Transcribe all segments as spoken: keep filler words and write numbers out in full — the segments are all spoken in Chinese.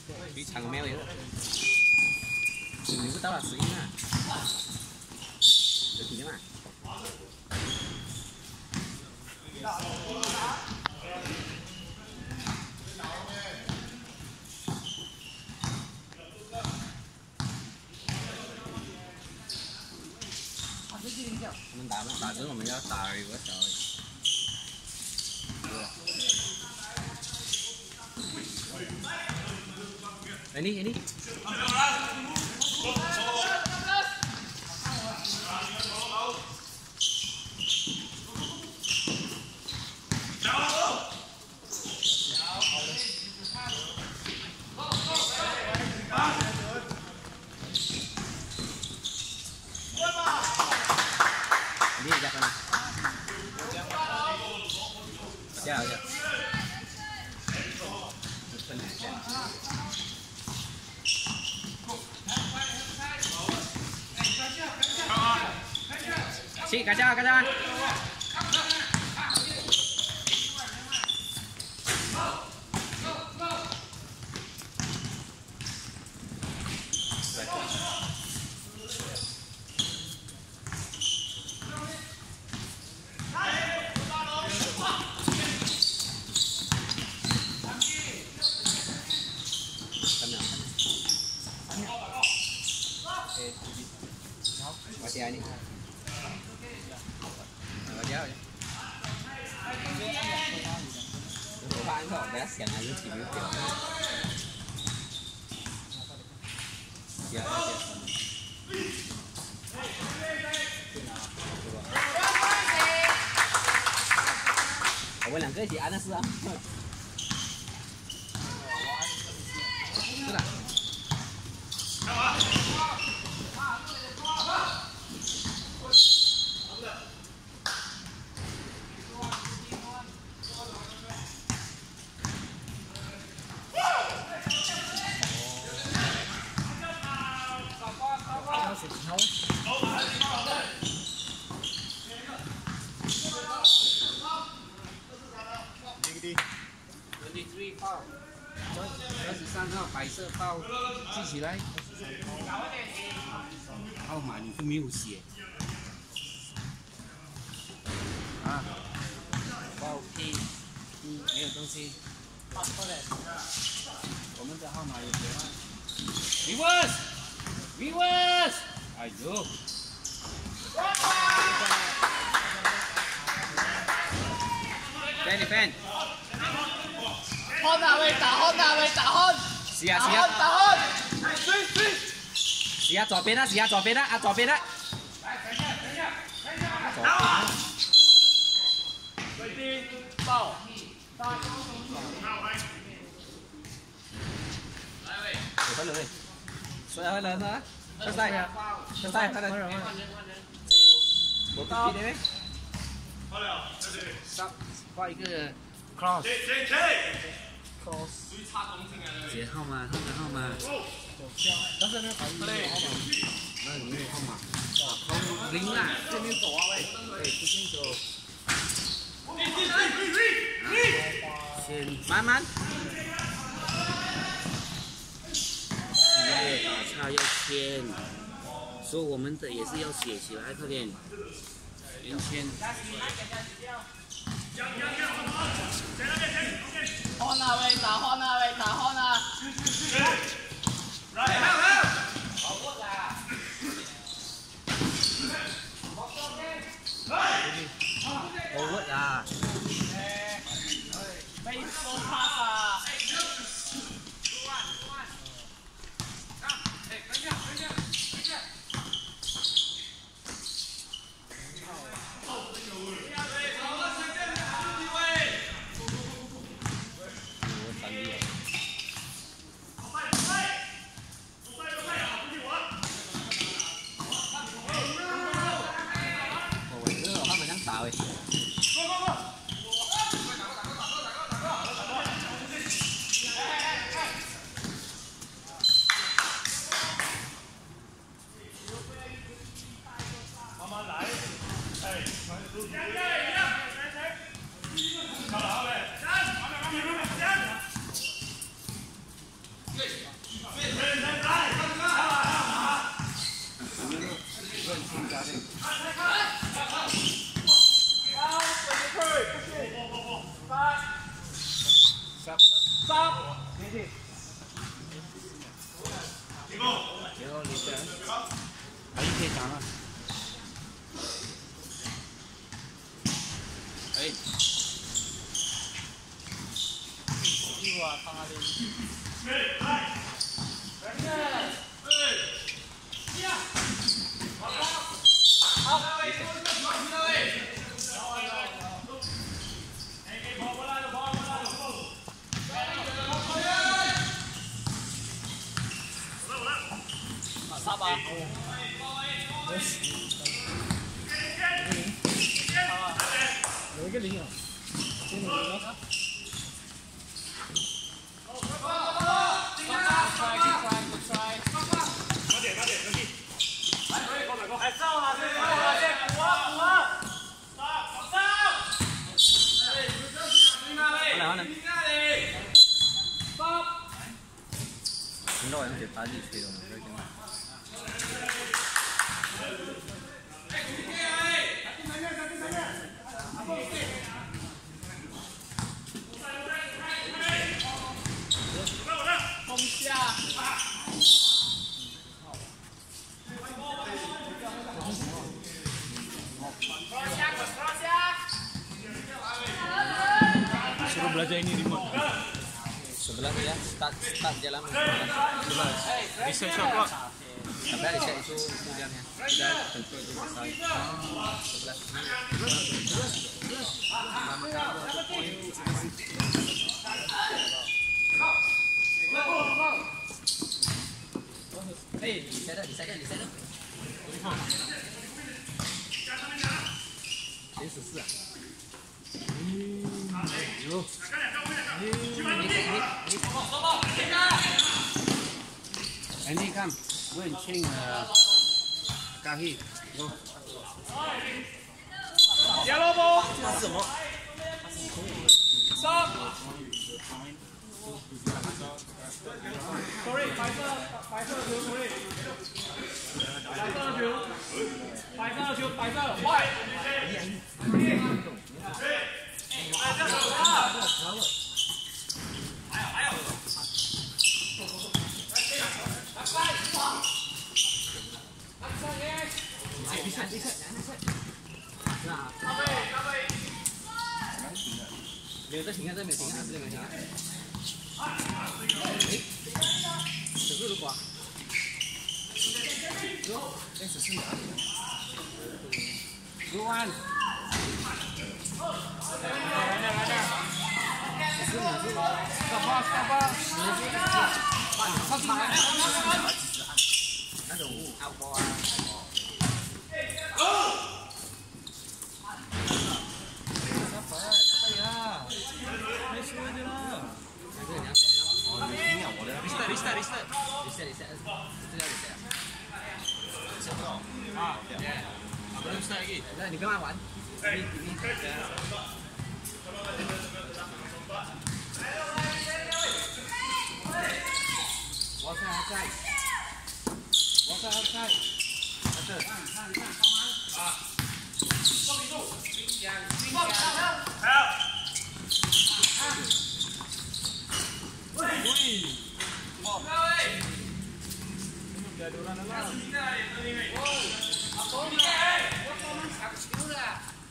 比长个没有一个。你不到了十一嘛？有几点嘛？我们打嘛，打针我们要打有个小而已。哎你哎你。你也加分了。加油加油！Sí, cacha, cacha. Masih ini. Giáo vậy. Ủa ba anh gọi bé xẻng này lúc chỉ biết kiểu. Dạ, dạ. Ủa làm cái gì ăn nó sữa. Tức là. 二十三号白色报记起来。号码你都没有写。啊，报 P， 嗯，没有东西。我们的号码有写吗 ？Viewers, viewers， 哎呦。fan fan。 看哪位打看哪位打看， 是啊是啊， 打看， 是啊左邊啦，是啊左邊啦，啊左邊啦，左邊。 水滴爆， 有分เลยสวยเอาเลยนะเข้าใต้เข้าใต้เข้าใต้我比的呗上画一个 cross cross 写号码号码号码但是那牌子没有号码那里没有号码空零啦这边走啊喂对这边走先慢慢对打叉要签所以我们的也是要写起来快点连签看哪位打看哪位打看哪好过来 over 啊被说怕啊 Stop. Stop. Ready. Get all this there. 可以可以讲了。哎。 又啊，他的。杀吧！有一个零啊，真的零啊！快点快点，兄弟！来，过来过来，走啊！走啊！再补啊补啊！上上！ 好嘞好嘞。 上！ 你老用嘴巴自己吹的吗？ 攻下！ Suruh belajar ini remote. Sebelah tu ya, start start jalan sebelah. Reset shot kok. Sampai reset itu itu jamnya. Sudah tentu itu selesai. Sebelah. Eh, reset dah, reset dah, reset dah. Ini sesuai. Yo. Andy, come. Go and change uh, Kahi. Go. Yellow ball. 这是什么？ Stop. Sorry， 白色白色球 ，sorry。白色球，白色球，白色 ，white。 没有这停啊，这没停啊，这没停啊。哎，这个都挂。哟，这是哪里？Go on。来来来来。是哪是？Stop stop。他是哪？那种阿波啊。Reset, reset, reset. Reset, reset. Itu dah reset. Reset kau. Ah, ya. Belum start lagi. Dah, ni kemana wan? Ini, ini. Walk outside. Walk outside. Betul. Ah. Stop itu. Yang, yang. Help. Wih. Ada orang dalam. Oh, apa ni? Aku sudah.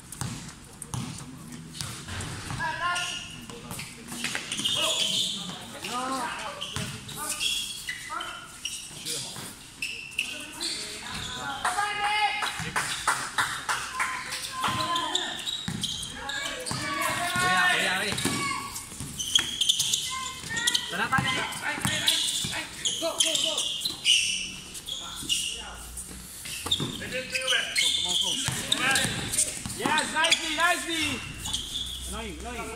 Kenapa ni? Go, go, go. Yes, nicely, nicely. Annoying, annoying.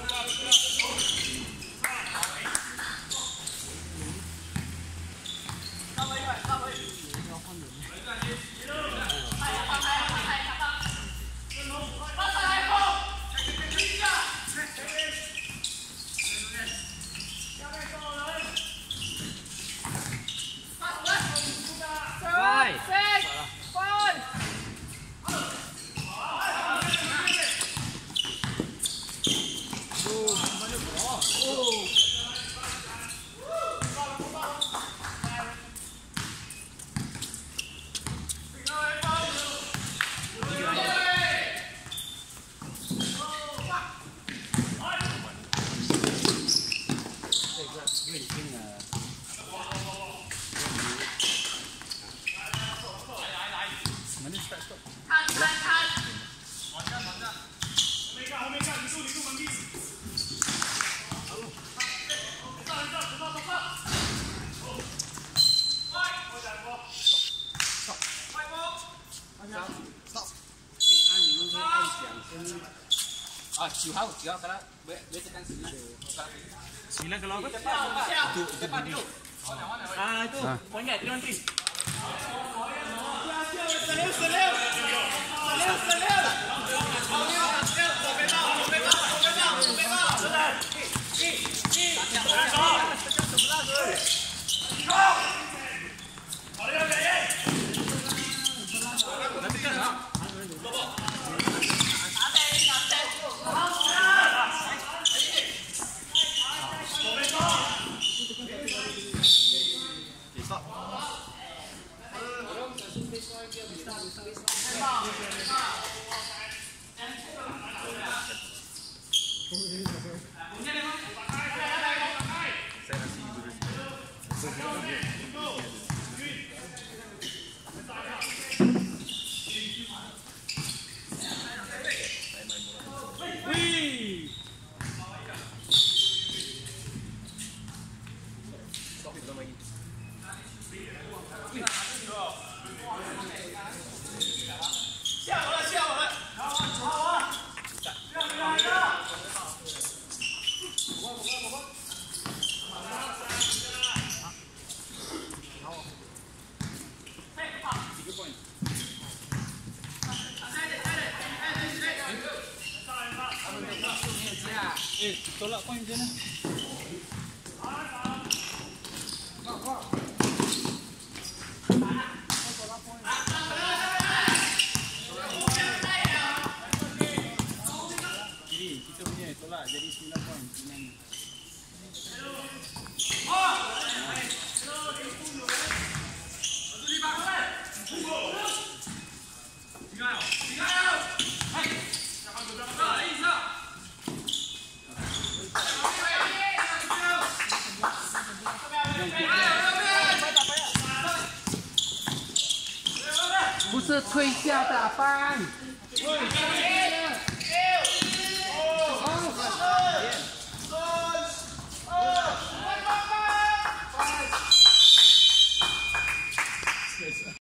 Five. 卫星啊。门的 start。看看看。往下往下。后面看后面看，你住你住门壁。好了。上来上，走走走。快！我讲过。stop。快波。stop stop。哎，按你们可以按响声。啊，九号九号，kalau boleh boleh tekan sembilan. Sembilan kalau apa? Itu itu dulu. Ah itu, poin kat dia nanti. Eh, tolak poin macam mana? Jadi, kita punya tolak jadi sembilan poin. Buset, 退下打翻。